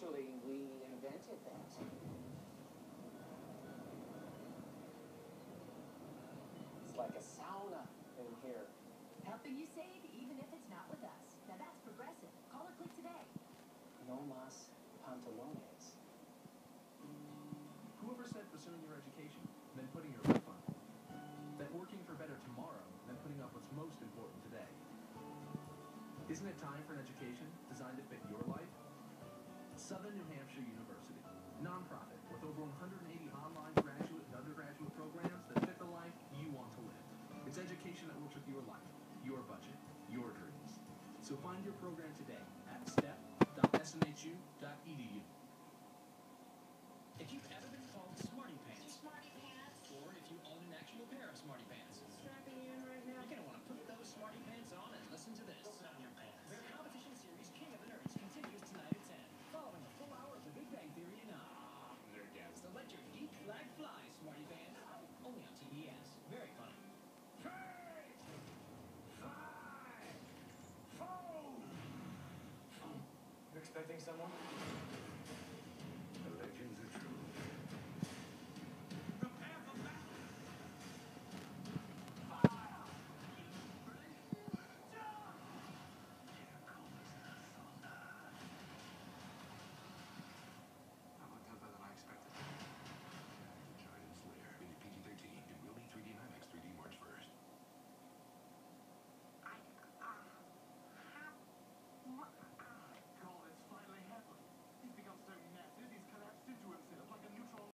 Actually, we invented that. It's like a sauna in here. Helping you save even if it's not with us. Now that's progressive. Call or click today. No más pantalones. Whoever said pursuing your education meant putting your life on hold? That working for better tomorrow meant putting up what's most important today? Isn't it time for an education designed to fit your life? Southern New Hampshire University, nonprofit with over 180 online graduate and undergraduate programs that fit the life you want to live. It's education that works with your life, your budget, your dreams. So find your program today at step.smhu.edu. If you've ever been called smarty pants, or if you own an actual pair of smarty pants, Strapping you in right now. you're going to want to put those smarty pants on and listen to this. Put on your pants. Their competition series, King of the Nerds, continues tonight at 10, following a full hour of The Big Bang Theory and Nerdgasm. So let your geek flag fly, smarty pants. Only on TBS. Very funny. 3, 5, 4. You expecting someone?